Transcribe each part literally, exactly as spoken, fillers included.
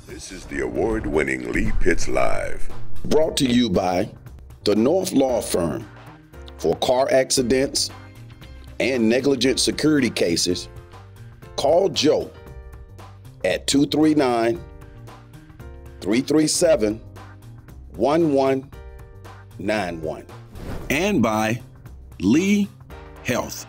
This is the award-winning Lee Pitts Live. Brought to you by the North Law Firm. For car accidents and negligent security cases, call Joe at two three nine, three three seven, one one nine one. And by Lee Health.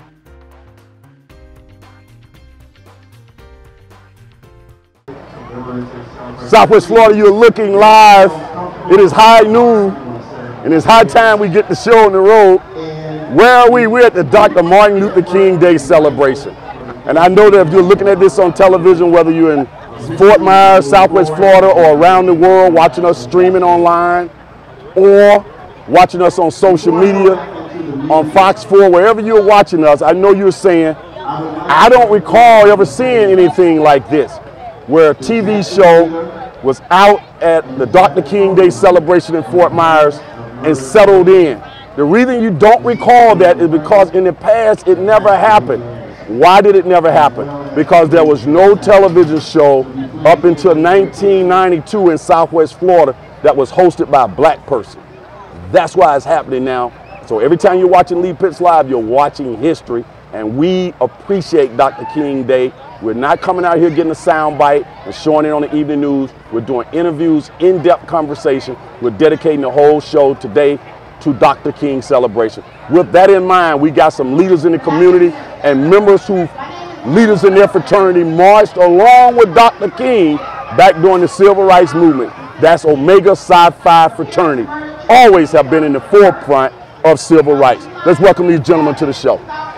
Southwest Florida, you're looking live. It is high noon, and it's high time we get the show on the road. Where are we? We're at the Doctor Martin Luther King Day celebration. And I know that if you're looking at this on television, whether you're in Fort Myers, Southwest Florida, or around the world, watching us streaming online, or watching us on social media, on Fox four, wherever you're watching us, I know you're saying, I don't recall ever seeing anything like this, where a T V show was out at the Doctor King Day celebration in Fort Myers and settled in. The reason you don't recall that is because in the past it never happened. Why did it never happen? Because there was no television show up until nineteen ninety-two in Southwest Florida that was hosted by a black person. That's why it's happening now. So every time you're watching Lee Pitts Live, you're watching history, and we appreciate Doctor King Day. We're not coming out here getting a sound bite and showing it on the evening news. We're doing interviews, in-depth conversation. We're dedicating the whole show today to Doctor King celebration. With that in mind, we got some leaders in the community and members who, leaders in their fraternity, marched along with Doctor King back during the Civil Rights Movement. That's Omega Psi Phi Fraternity. Always have been in the forefront of civil rights. Let's welcome these gentlemen to the show.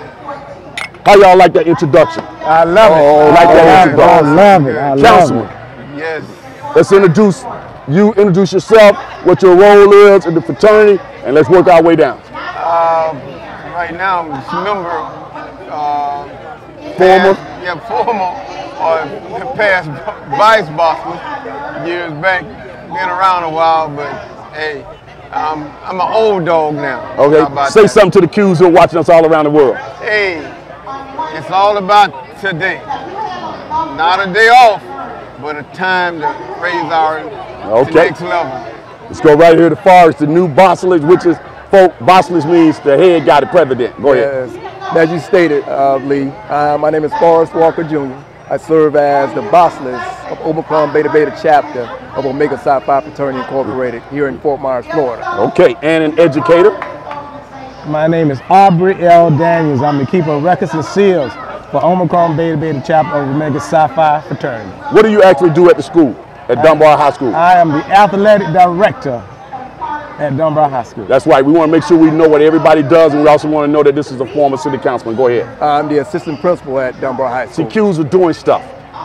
How y'all like that introduction? I love it. Oh, like I that introduction. I love it. I love Councilman. it. Yes. Let's introduce you, introduce yourself, what your role is in the fraternity, and let's work our way down. Uh, right now, I'm a member, uh, Former? past, yeah, former or past vice bosses years back. Been around a while, but hey, um, I'm an old dog now. Okay, say that? something to the Qs who are watching us all around the world. Hey, it's all about today. Not a day off, but a time to raise our Okay. to next level. Let's go right here to Forrest, the new bosselage, which is, folk, bosselage means the head guy, the president. Go ahead. Yes. As you stated, uh, Lee, uh, my name is Forrest Walker Junior I serve as the bosselage of Omicron Beta Beta chapter of Omega Psi Phi Fraternity Incorporated here in Fort Myers, Florida. Okay, and an educator. My name is Aubrey L. Daniels. I'm the keeper of records and seals for Omicron Beta Beta chapter of Omega Psi Phi Fraternity. What do you actually do at the school, at Dunbar High School? I am the athletic director at Dunbar High School. That's right. We want to make sure we know what everybody does, and we also want to know that this is a former city councilman. Go ahead. I'm the assistant principal at Dunbar High School. C Qs are doing stuff.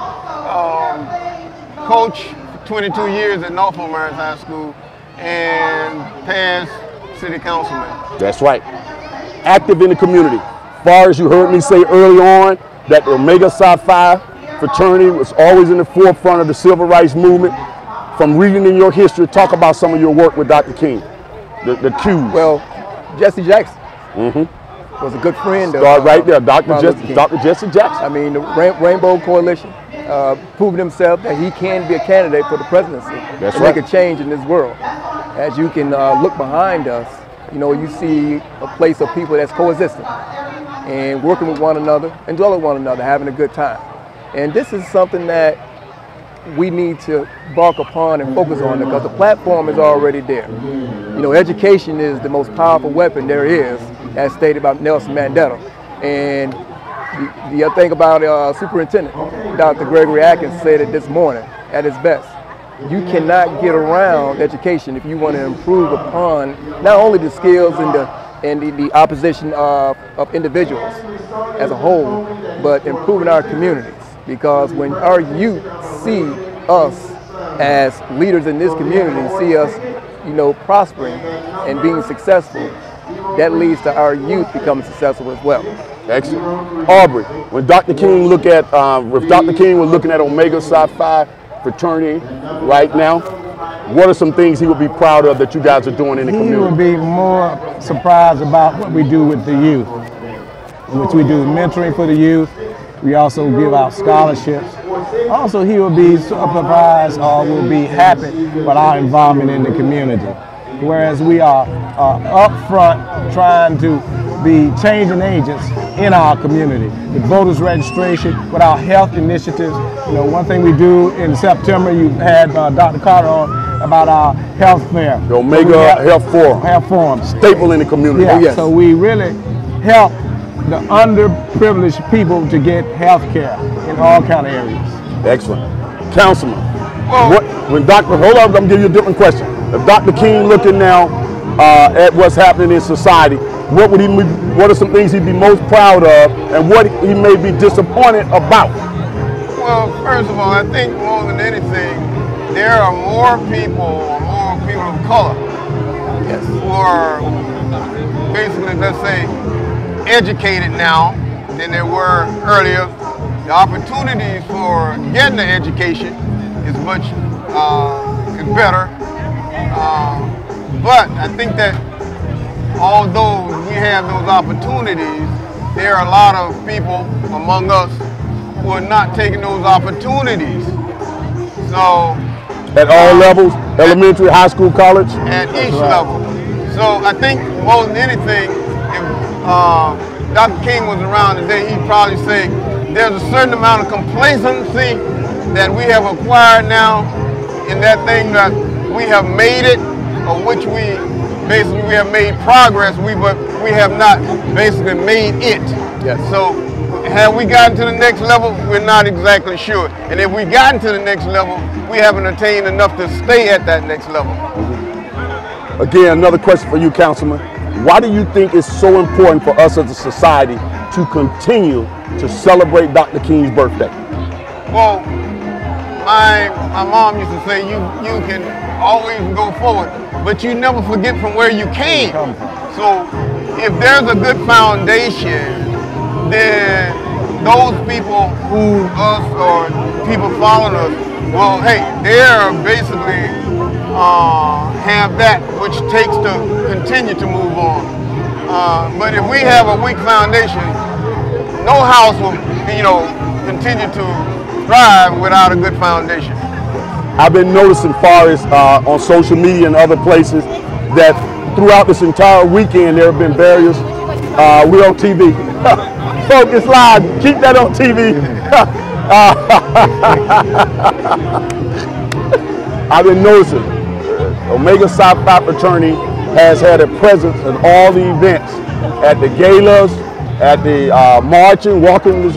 Um, coach for twenty-two years at North Myers High School and past city councilman. That's right. Active in the community. Far as you heard me say early on, that the Omega Psi Phi fraternity was always in the forefront of the civil rights movement. From reading in your history, talk about some of your work with Doctor King, the, the Qs. Well, Jesse Jackson mm-hmm. was a good friend of Start right there, uh, Doctor Jesse, Doctor Jesse Jackson. I mean, the Rain Rainbow Coalition uh, proved himself that he can be a candidate for the presidency. That's and right. make a change in this world. As you can uh, look behind us, you know, you see a place of people that's coexisting and working with one another and dwelling with one another, having a good time. And this is something that we need to bark upon and focus on, because the platform is already there. You know, education is the most powerful weapon there is, as stated by Nelson Mandela. And the, the other thing about uh, Superintendent Doctor Gregory Atkins said it this morning at his best. You cannot get around education if you want to improve upon not only the skills and the and the, the opposition of, of individuals as a whole, but improving our communities. Because when our youth see us as leaders in this community, see us, you know, prospering and being successful, that leads to our youth becoming successful as well. Excellent. Aubrey, when Doctor King look at, um, if Doctor King was looking at Omega Psi Phi fraternity right now, what are some things he would be proud of that you guys are doing in the He community? would be more surprised about what we do with the youth, which we do mentoring for the youth, We also give out scholarships. Also, he will be surprised or will be happy with our involvement in the community. Whereas we are uh, up front trying to be changing agents in our community with voters registration, with our health initiatives. You know, one thing we do in September, you had uh, Doctor Carter on about our health fair. The Omega so have, Health Forum. Health Forum. Staple in the community. Yeah, Oh, yes. So we really help the underprivileged people to get health care in all kind of areas. Excellent. Councilman, Well, what, when Doctor hold on, I'm going to give you a different question. If Doctor King looking now uh, at what's happening in society, what would he? What are some things he'd be most proud of, and what he may be disappointed about? Well, first of all, I think more than anything, there are more people, more people of color, yes, who are basically, let's say, educated now than there were earlier. The opportunities for getting an education is much uh, is better. Uh, but I think that although we have those opportunities, there are a lot of people among us who are not taking those opportunities. So At all levels, elementary, high school, college? At each level. So I think more than anything, if uh, Doctor King was around today, he'd probably say there's a certain amount of complacency that we have acquired now in that thing that we have made it, or which we basically we have made progress, we but we have not basically made it. Yes. So have we gotten to the next level? We're not exactly sure. And if we gotten to the next level, we haven't attained enough to stay at that next level. Again, another question for you, Councilman. Why do you think it's so important for us as a society to continue to celebrate Doctor King's birthday? Well, my my mom used to say you you can always go forward, but you never forget from where you came. So if there's a good foundation, then those people who us or people following us, well, hey, they're basically uh, have that which takes to continue to move on. Uh, but if we have a weak foundation, no house will, you know, continue to thrive without a good foundation. I've been noticing far as uh, on social media and other places that throughout this entire weekend there have been various, uh, we're on T V. Focus Live, keep that on T V. I've been noticing Omega Psi Phi Fraternity has had a presence in all the events, at the galas, at the uh, marching, walking.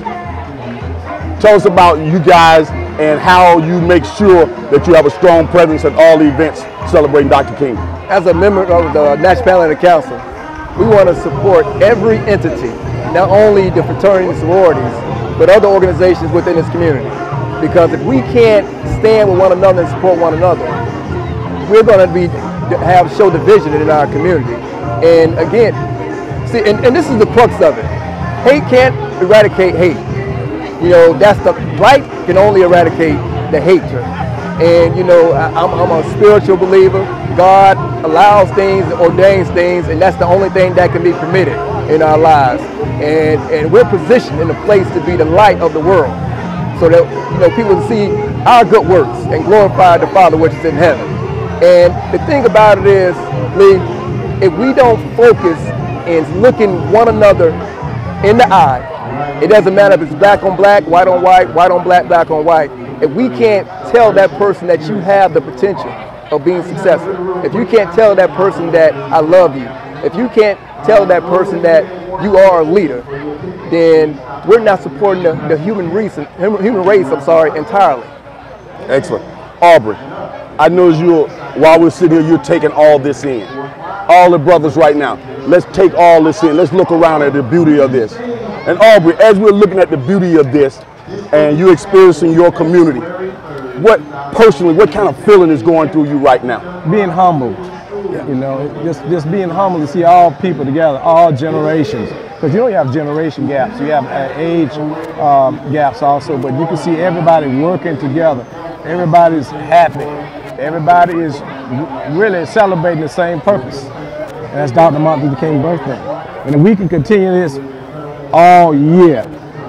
Tell us about you guys and how you make sure that you have a strong presence at all the events celebrating Doctor King. As a member of the National Planning Council, we want to support every entity, not only the fraternities and sororities, but other organizations within this community. Because if we can't stand with one another and support one another, we're going to be have show division in our community. And again, see, and, and this is the crux of it. Hate can't eradicate hate. You know, that's the right can only eradicate the hatred. And you know, I, I'm, I'm a spiritual believer. God allows things, ordains things, and that's the only thing that can be permitted in our lives. And and we're positioned in a place to be the light of the world, so that you know people can see our good works and glorify the Father which is in heaven. And the thing about it is, Lee, if we don't focus in looking one another in the eye, it doesn't matter if it's black on black, white on white, white on black, black on white. If we can't tell that person that you have the potential of being successful, if you can't tell that person that I love you, if you can't tell that person that you are a leader, then we're not supporting the, the human race, human race, I'm sorry, entirely. Excellent. Aubrey, I know you, while we're sitting here, you're taking all this in. All the brothers right now, let's take all this in. Let's look around at the beauty of this. And Aubrey, as we're looking at the beauty of this, and you experiencing your community, what personally, what kind of feeling is going through you right now? Being humble, you know, just just being humble to see all people together, all generations. Because you don't have generation gaps, you have uh, age um, gaps also, but you can see everybody working together. Everybody's happy. Everybody is really celebrating the same purpose. And that's Doctor Martin Luther King's birthday. And if we can continue this all year,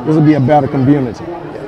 this will be a better community.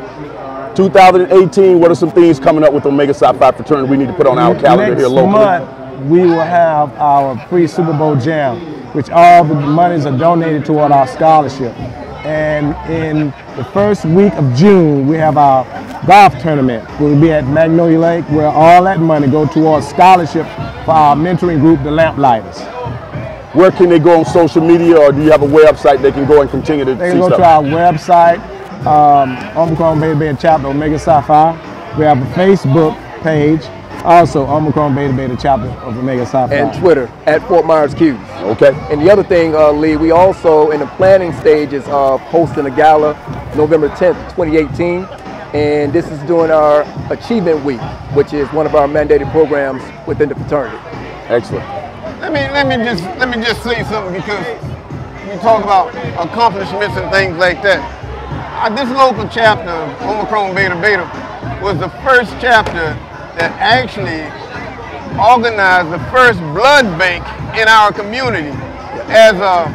two thousand eighteen, what are some things coming up with Omega Psi Phi Fraternity we need to put on our calendar Next here locally? month, we will have our pre-Superbowl jam, which all the monies are donated toward our scholarship. And in the first week of June, we have our golf tournament. We'll be at Magnolia Lake, where all that money go towards scholarship for our mentoring group, the Lamplighters. Where can they go on social media, or do you have a website they can go and continue to They see can go stuff? to our website, um, Omicron Beta Beta Chapter Omega Psi Phi. We have a Facebook page, also Omicron Beta Beta Chapter of Omega Psi Phi. And Twitter at Fort Myers Q. Okay. And the other thing, uh, Lee, we also in the planning stages of hosting a gala November tenth, twenty eighteen. And this is during our Achievement Week, which is one of our mandated programs within the fraternity. Excellent. Let me let me just let me just say something, because you talk about accomplishments and things like that. Uh, this local chapter of Omicron Beta Beta was the first chapter that actually organized the first blood bank in our community as a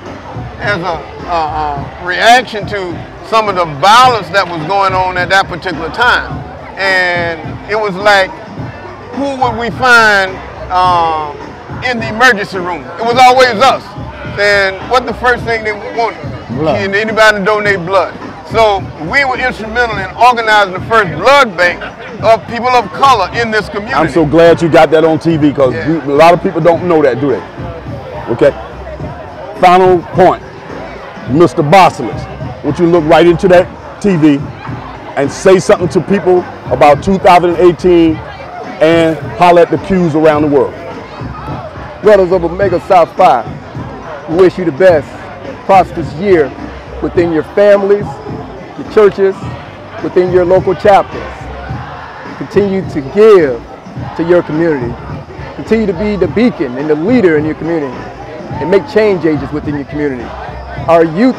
as a uh, uh, reaction to some of the violence that was going on at that particular time. And it was like, who would we find um, in the emergency room? It was always us. And what the first thing they wanted? Blood. Can anybody donate blood? So we were instrumental in organizing the first blood bank of people of color in this community. I'm so glad you got that on T V, because Yeah. a lot of people don't know that, do they? Okay. Final point, Mister Bosselis, would you look right into that T V and say something to people about two thousand eighteen and holler at the Qs around the world? Brothers of Omega Psi Phi, we wish you the best, prosperous year within your families, your churches, within your local chapters. Continue to give to your community. Continue to be the beacon and the leader in your community, and make change agents within your community. Our youth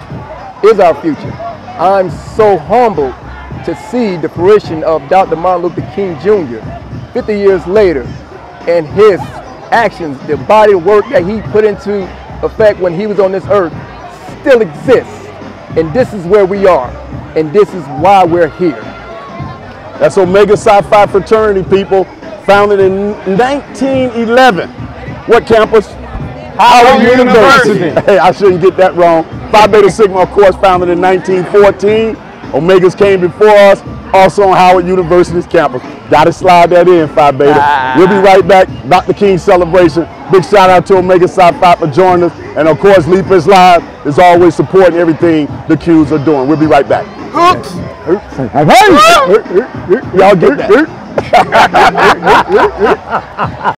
is our future. I'm so humbled to see the fruition of Doctor Martin Luther King Junior fifty years later, and his actions, the body of work that he put into effect when he was on this earth still exists. And this is where we are, and this is why we're here. That's Omega Psi Phi Fraternity, people, founded in nineteen eleven. What campus? Howard University. University. Hey, I shouldn't get that wrong. Phi Beta Sigma, of course, founded in nineteen fourteen. Omegas came before us, also on Howard University's campus. Gotta slide that in, Phi Beta. Ah. We'll be right back. Doctor King celebration. Big shout out to Omega Psi Phi for joining us. And of course, Leapers Live is always supporting everything the Qs are doing. We'll be right back. Hooks. Y'all get that.